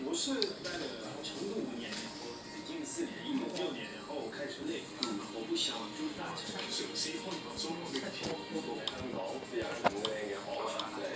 我是待了成都5年，北京4年，英国6年，然后开始累。我不想住大城市，嘗試開拓中國嘅一片。香港有咁靚嘅海灣嚟。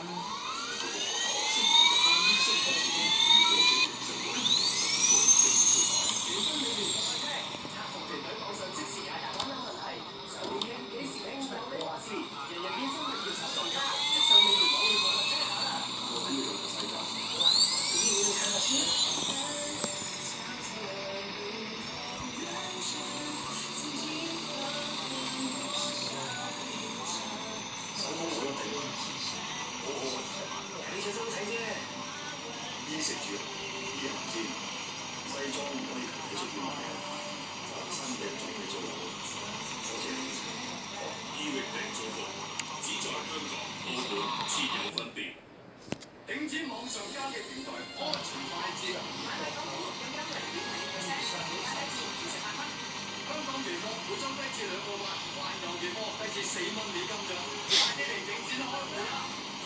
衣食住衣行先，西裝唔可以喺出邊買啊，新訂做嘅做好，多謝你。衣域訂做服，只在香港、澳門設有分店。頂尖網上交易平台，安全快捷。買賣港股有優惠0.2%，每單低至48蚊。香港期貨每張低至2個8，環球期貨低至4蚊美金㗎，快啲嚟領展開股啦！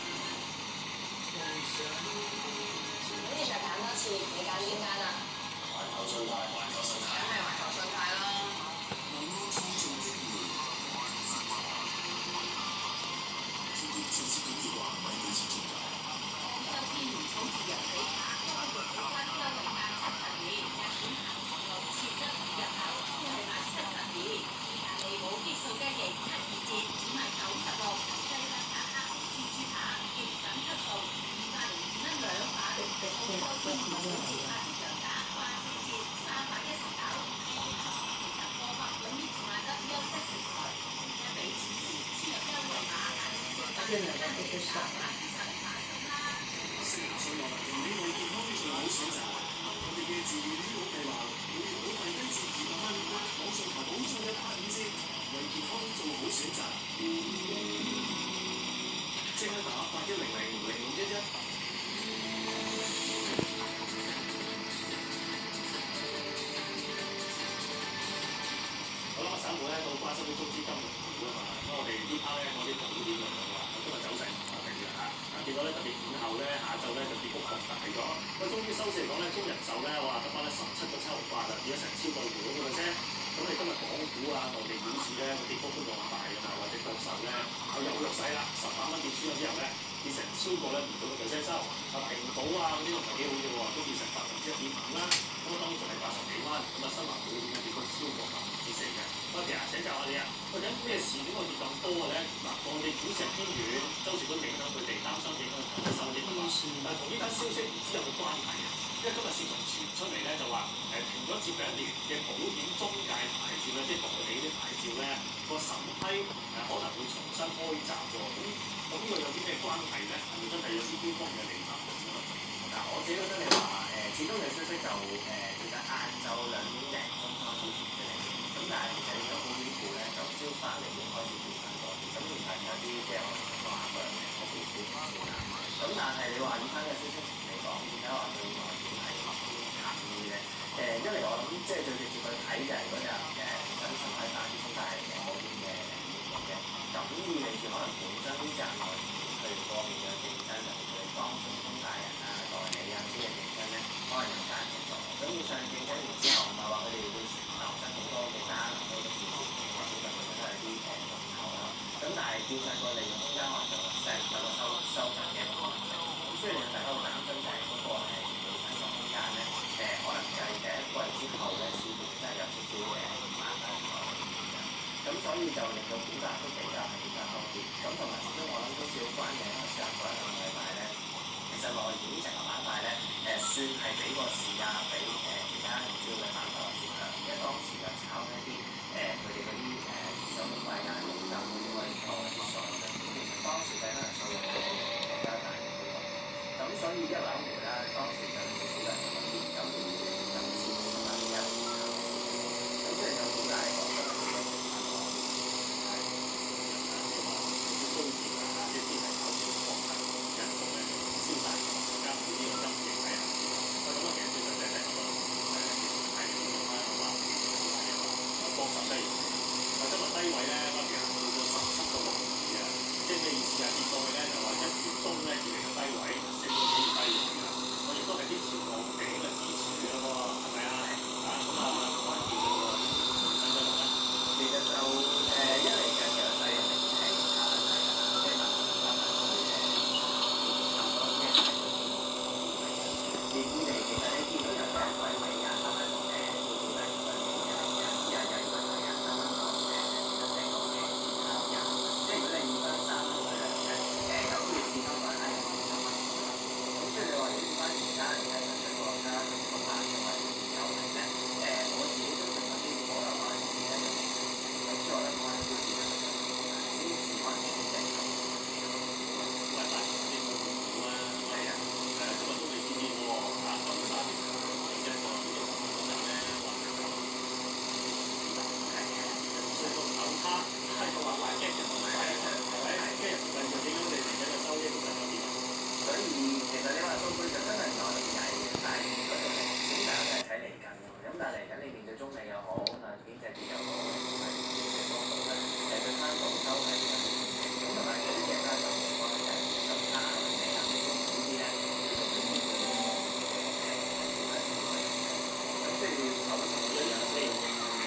咁你再揀多次，你揀邊間啊？ 環球信貸，環球信貸。 梗係環球信貸啦。廣州天然草自由地下開業股間優惠價70年，日本行業設得入口優惠碼72，意大利冇激素雞翼72折，只賣96，西班牙黑蜘蛛扒極品質素202蚊兩把，澳洲天然草自拍式羊架掛4折319，其實貨物永遠仲賣得優質平台，而家俾錢時輸入優惠碼信我，健美為健康最好選擇。我哋嘅自願醫保計劃，每月保費低至200蚊，網上投保仲有85折，為健康做好選擇。即刻打8100-0011。好啦，散戶咧都關心啲中資金融股啊嘛，咁我哋呢 part 咧我啲港股點樣嘅話，今日走勢唔係嘅嚇。見到咧特別午後咧，下晝咧就跌幅擴大咗。咁終於收市嚟講咧，中人壽咧哇得翻咧17個7毫8啦，跌咗成超過2%。咁你今日港股啊、內地股市咧個跌幅都咁大㗎嘛，或者國壽咧有弱勢啦，18蚊跌穿咗之後咧跌成超過咧唔到個2%收。平保啊嗰啲都唔係幾好嘅喎，都跌成1.5%啦。咁當然仲係80幾蚊。咁啊新華保險咧跌幅超過4%嘅。喂，其實請教下你啊，喂有咩事點解跌咁多嘅咧？嗱，內地股市係偏軟，周時都影響佢哋，擔心影響受影響。但係同呢單消息唔知有冇關係啊？因為今日市場傳出嚟咧就話停咗接近1年嘅保險中介牌照咧，即係代理啲牌照咧個審批可能會重新開閘喎。咁呢個有啲咩關係咧？係咪真係有啲邊方面嘅利淡？ 嗱，我自己覺得你話始終嘅消息就其實晏晝2點零鐘開始傳出嚟，咁但係其實你見到保險股咧就朝翻嚟已經開始跌翻多啲，咁而係有啲即係我哋講下個人嘅個股票先啦。咁但係你話以翻嘅消息嚟講，點解話對外邊係樂觀淡啲咧？一嚟我諗即係最直接去睇就係嗰日本身審批大啲中介嘅嗰邊嘅業務嘅，咁意味住可能本身呢隻內地佢哋嗰邊嘅競爭就佢哋當中中介人啊、代理啊呢啲嘅競爭咧，可能有加強咗。咁以上競爭完之後，唔係話佢哋會流失好多嘅單，好多市場，或者佢哋都係啲龍頭啦。咁但係變相個利潤空間可能就細，有個收緊嘅可能性。咁所以令大家會擔心就係嗰個利潤空間咧，可能計第一季之後咧，似乎真係有少少慢慢咁所以就令到股價都比較多啲。咁同埋始終我諗都少關嘅，因為上嗰一兩個禮拜咧，其實內險成個板塊咧，算係比個市啊，比其他唔少嘅板塊市場，因為當時就炒一啲佢哋嗰啲手續費啊、佣金嗰啲可以放一啲稅嘅。咁其實當時計翻嚟數量係比較大嘅波動。咁所以一兩回啦，當時就令到股價上啲，咁次同埋呢一咁所以就股價嚟講， 低位咧，嗰時行到咗17個6毫2啊，即係咩意思啊？跌到去咧就話1月中咧自己嘅低位，升到幾月低位㗎。我亦都係啲前我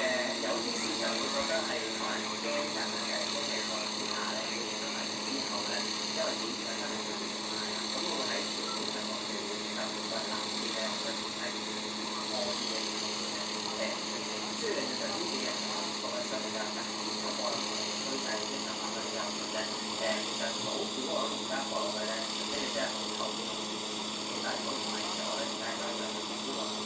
有啲時就會覺得係可能驚緊嘅一個情況之下咧，你影咗埋之後咧，因為演員嘅真係會變態啦，咁我會喺條片上面會比較會難啲咧，我覺得係多啲嘅即係令到呢幾日個嘅相比較大，咁我諗趨勢已經慢慢比較緊咧。其實老股我諗而家過落去咧，除非你真係好投資公司，但係如果唔係嘅話咧，大家就會估落去。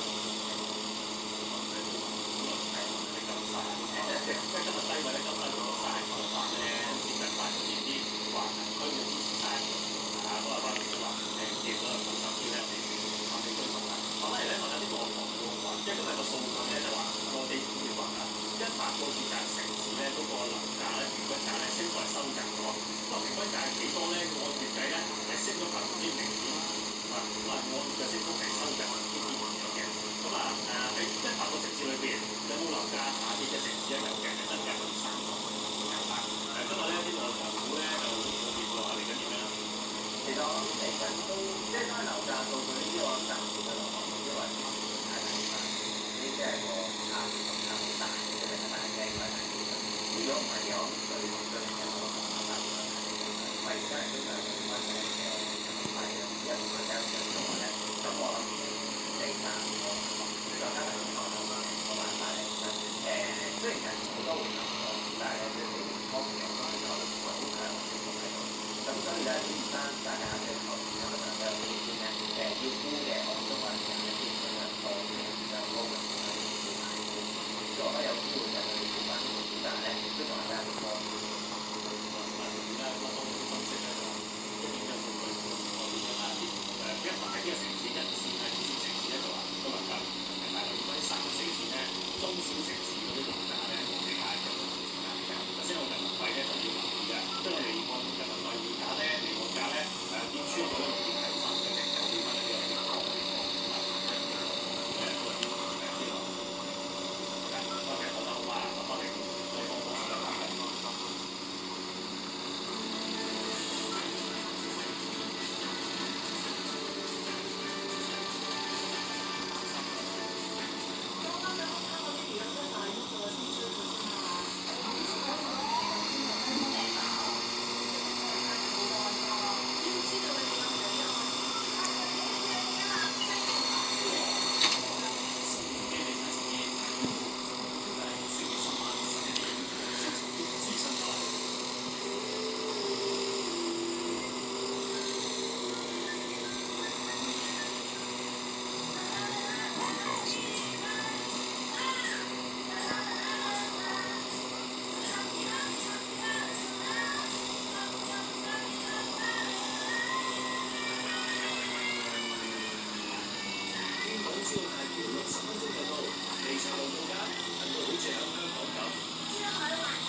即係今日低位咧，今日落曬頭髮咧，接近8個啲華人區嘅支持曬都係翻嚟嘅話，跌咗90啲咧，參與追捧啦。但係咧，我有啲內行嘅話，因為今日個數據咧就話內地股票話100個住宅城市咧嗰個樓價咧平均價咧升過係收窄咗，不過平均價係幾多咧？按月計咧係升咗0.5%，咁啊按月嘅升幅係收窄0.2%嘅。咁啊喺100個城市裏邊有冇樓價下跌嘅城市咧？有嘅，係增加咗30%。今日咧啲內房股咧就冇跌過，嚟緊點樣？ 其實我諗嚟緊都即係當樓價數據呢啲，我諗暫時嘅內房股因為太大啦，呢啲係個差別咁好大，即係大驚大大跌。如果唔係嘅，我諗對嘅我諗好大嘅因為而家係都係揾嘅係一個比較上嘅話咧，咁我諗地產個再加埋個板塊咧，雖然係好多回流咗，但係咧即係方面嘅話，可能唔係好強嘅情況喺度。咁所以咧，顯示翻大家嘅投資可能有啲啲咧，要沽嘅，我諗都可能有一啲咁樣多嘅比較高嘅股係要買嘅。所以我覺得有機會就係沽翻啲股，但係咧都仲係比較多。 而家各方面分析咧就話，一點嘅數據我哋睇下啲一大啲嘅城市，一線係二線城市咧就話個樓價係大，如果啲3個4線咧，中小城市嗰啲樓價咧冇理解嘅。頭先我人民幣咧就要留意嘅，即係我哋按人民幣匯價咧離岸價咧跌穿咗6.93嘅，就變翻呢個係高嘅地方。多謝講得好啊，多謝對方公司嘅拍緊。60分鐘就到，離場路到家，等到好似喺香港咁。